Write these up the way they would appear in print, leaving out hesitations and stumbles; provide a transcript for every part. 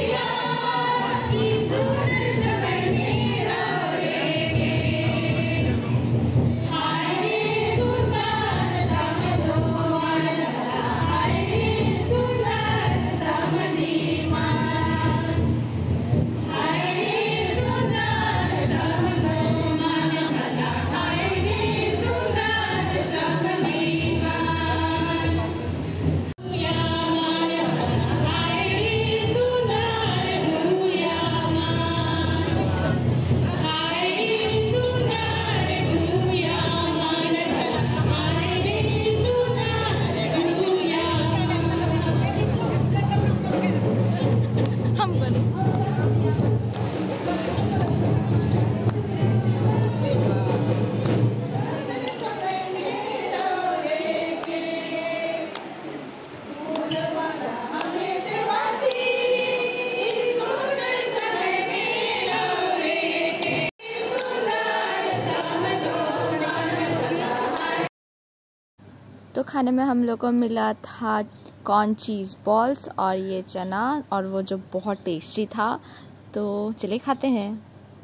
तो खाने में हम लोग को मिला था कॉर्न चीज़ बॉल्स और ये चना, और वो जो बहुत टेस्टी था। तो चलिए खाते हैं।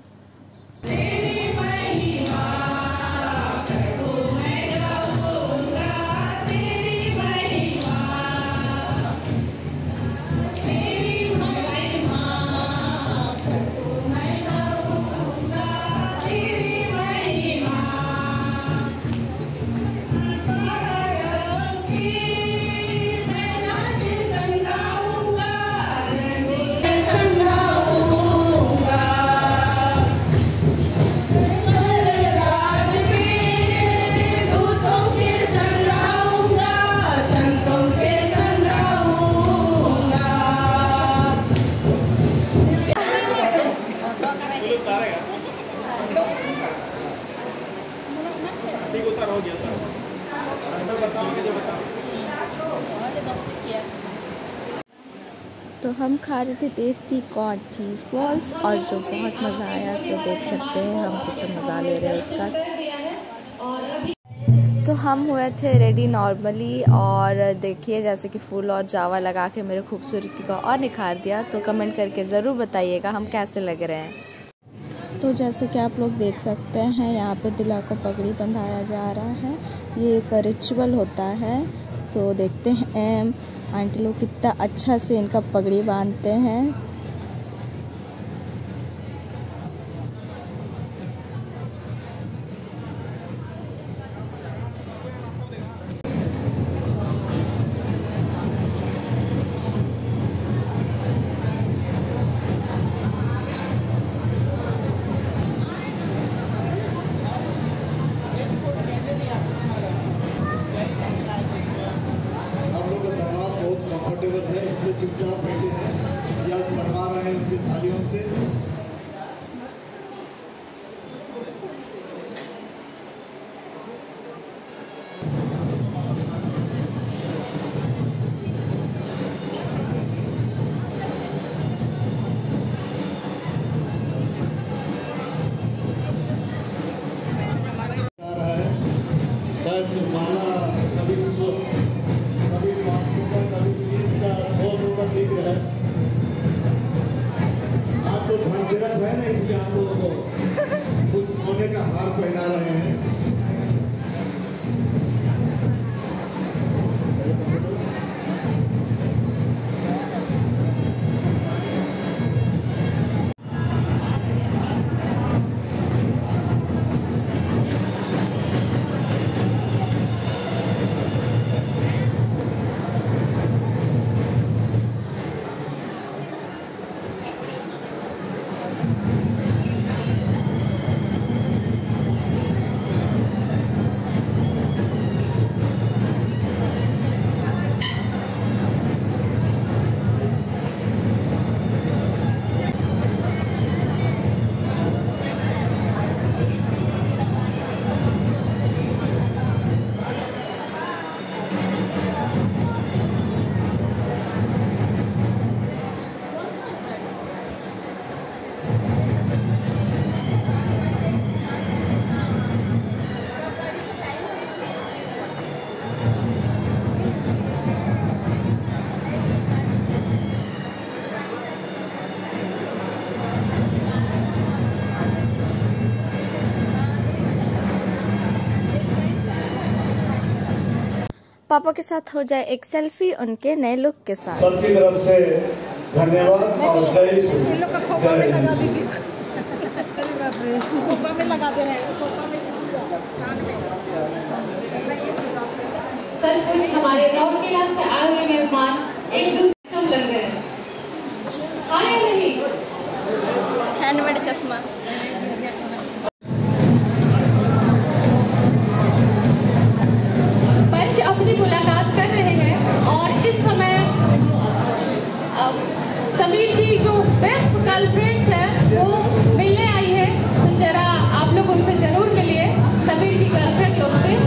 तो हम खा रहे थे टेस्टी कॉर्न चीज़ बॉल्स, और जो बहुत मज़ा आया। तो देख सकते हैं हम कितना मज़ा ले रहे हैं उसका। तो हम हुए थे रेडी नॉर्मली, और देखिए जैसे कि फूल और जावा लगा के मेरे खूबसूरती को और निखार दिया। तो कमेंट करके ज़रूर बताइएगा हम कैसे लग रहे हैं। तो जैसे कि आप लोग देख सकते हैं, यहाँ पे दूल्हा को पगड़ी बंधाया जा रहा है। ये एक रिचुअल होता है। तो देखते हैं आंटी लोग कितना अच्छा से इनका पगड़ी बांधते हैं। चुपचाप बैठे हैं या शर्मा रहे हैं उनकी शादियों से। माला कभी कभी 500 का, कभी 30 का, 100 का ठीक है। आप तो धनतेरस है ना, इसलिए आप लोगों को कुछ सोने का हार पहना रहे हैं। पापा के साथ हो जाए एक सेल्फी उनके नए लुक के साथ। सबकी तरफ से धन्यवाद और जय श्री जय सचमुच हमारे राउंड क्लास से आए हुए मेहमान एक दूसरे से लग रहे हैं। आए नहीं हैंडमेड चश्मा। पंच अपनी मुलाकात कर रहे हैं और इस समय समीर की जो बेस्ट गर्लफ्रेंड्स है वो मिलने आई है, तो जरा आप लोग उनसे जरूर मिलिए, समीर की गर्लफ्रेंड लोग से।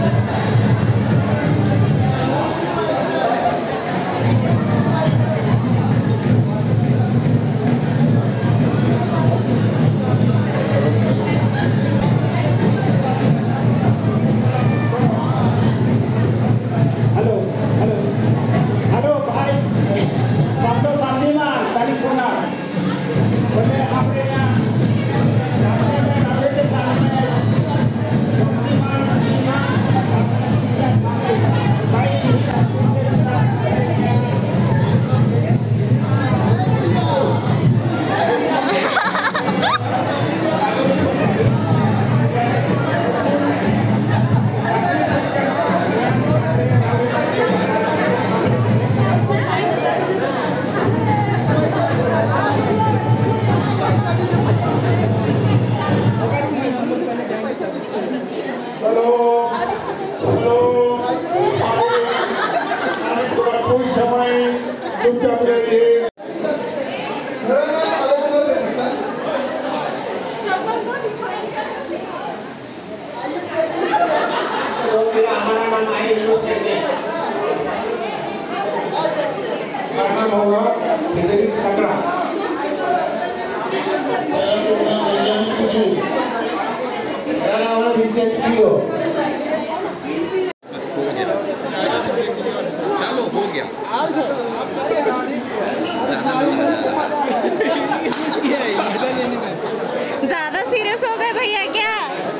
ज्यादा सीरियस हो गए भैया क्या?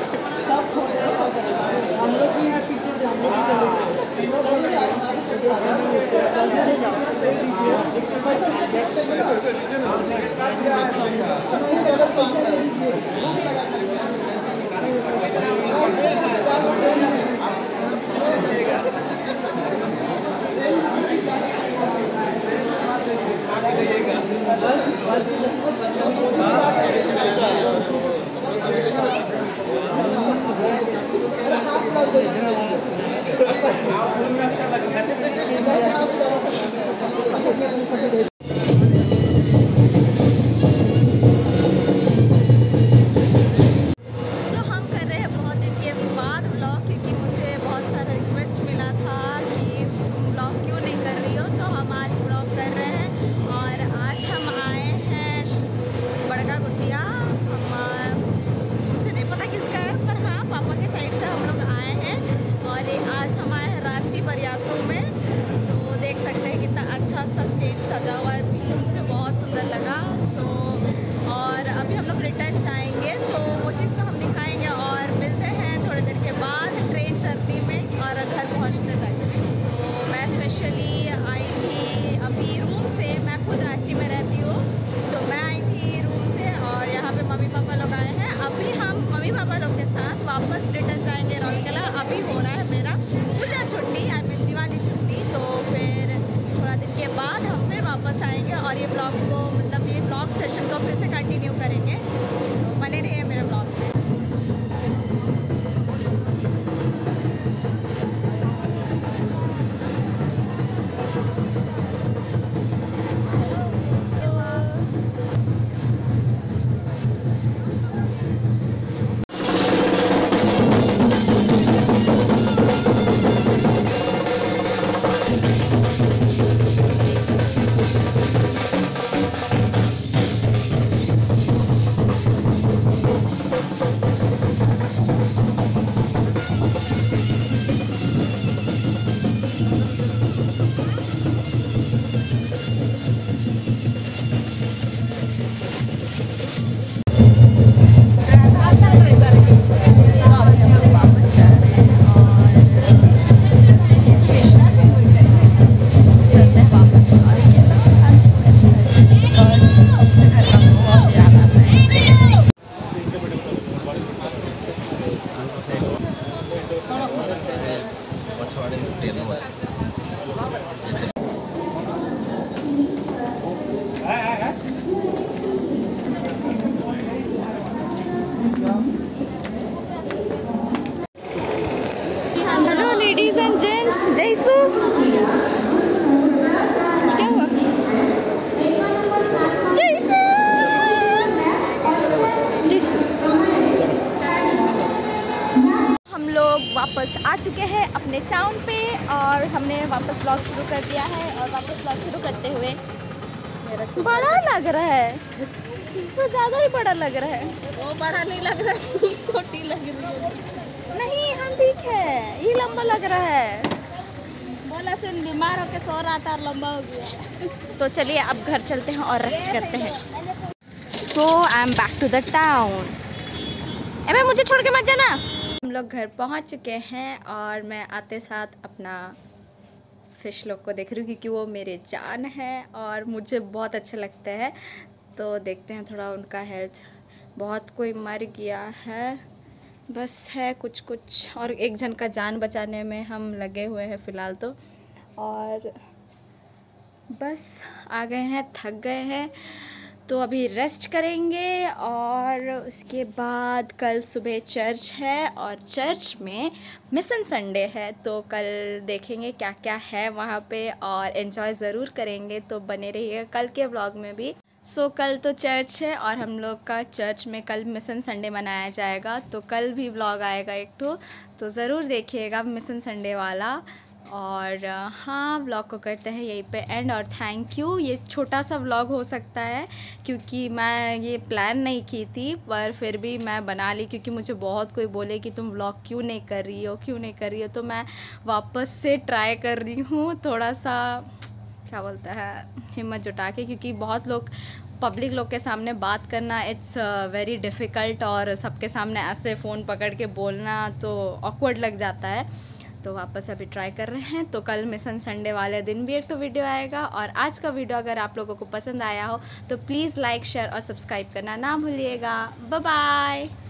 सजा हुआ है पीछे, मुझे बहुत सुंदर लगा। तो और अभी हम लोग रिटर्न जाएंगे तो वो चीज़ को हम दिखाएंगे और मिलते हैं थोड़ी देर के बाद ट्रेन जर्नी में और घर पहुंचने तक। तो मैं स्पेशली आई थी अभी रूम से, मैं खुद रांची में रहती हूँ, तो मैं आई थी रूम से और यहाँ पे मम्मी पापा लोग आए हैं। अभी हम मम्मी पापा लोग के साथ वापस रिटर्न जाएंगे रौलकेला। अभी हो रहा है मेरा पूजा छुट्टी, आई मीन दिवाली छुट्टी, तो फिर थोड़ा दिन के बाद हम फिर वापस आएंगे और ये ब्लॉग को मतलब ये ब्लॉग सेशन को फिर से कंटिन्यू करेंगे। तो टाउन पे और हमने वापस व्लॉग शुरू कर दिया है। और वापस व्लॉग शुरू करते हुए बड़ा लग रहा है, तो ज़्यादा ही बड़ा लग रहा है। वो बड़ा नहीं लग रहा है, तुम छोटी लग रही है। नहीं हम ठीक है, ये लंबा लग रहा है। बोला सुन, बीमार होकर सो रहा था और लंबा हो गया। तो चलिए अब घर चलते हैं और रेस्ट करते हैं। So I am back to the town. अबे मुझे छोड़ के मत जाना। हम लोग घर पहुंच चुके हैं और मैं आते साथ अपना फिश लोग को देख रही हूँ क्योंकि वो मेरे जान है और मुझे बहुत अच्छे लगते हैं। तो देखते हैं थोड़ा उनका हेल्थ। बहुत कोई मर गया है, बस है कुछ कुछ, और एक जन का जान बचाने में हम लगे हुए हैं फ़िलहाल तो। और बस आ गए हैं, थक गए हैं, तो अभी रेस्ट करेंगे। और उसके बाद कल सुबह चर्च है और चर्च में मिशन संडे है, तो कल देखेंगे क्या क्या है वहाँ पे और एंजॉय ज़रूर करेंगे। तो बने रहिएगा कल के व्लॉग में भी। सो कल तो चर्च है और हम लोग का चर्च में कल मिशन संडे मनाया जाएगा, तो कल भी व्लॉग आएगा एक तो ज़रूर देखिएगा मिशन संडे वाला। और हाँ, व्लॉग को करते हैं यहीं पे एंड। और थैंक यू, ये छोटा सा व्लॉग हो सकता है क्योंकि मैं ये प्लान नहीं की थी, पर फिर भी मैं बना ली क्योंकि मुझे बहुत कोई बोले कि तुम व्लॉग क्यों नहीं कर रही हो, तो मैं वापस से ट्राई कर रही हूँ थोड़ा सा, क्या बोलता है, हिम्मत जुटा के, क्योंकि बहुत लोग पब्लिक लोग के सामने बात करना इट्स वेरी डिफ़िकल्ट और सबके सामने ऐसे फ़ोन पकड़ के बोलना तो ऑकवर्ड लग जाता है। तो वापस अभी ट्राई कर रहे हैं। तो कल मिशन संडे वाले दिन भी एक तो वीडियो आएगा। और आज का वीडियो अगर आप लोगों को पसंद आया हो तो प्लीज़ लाइक, शेयर और सब्सक्राइब करना ना भूलिएगा। Bye bye.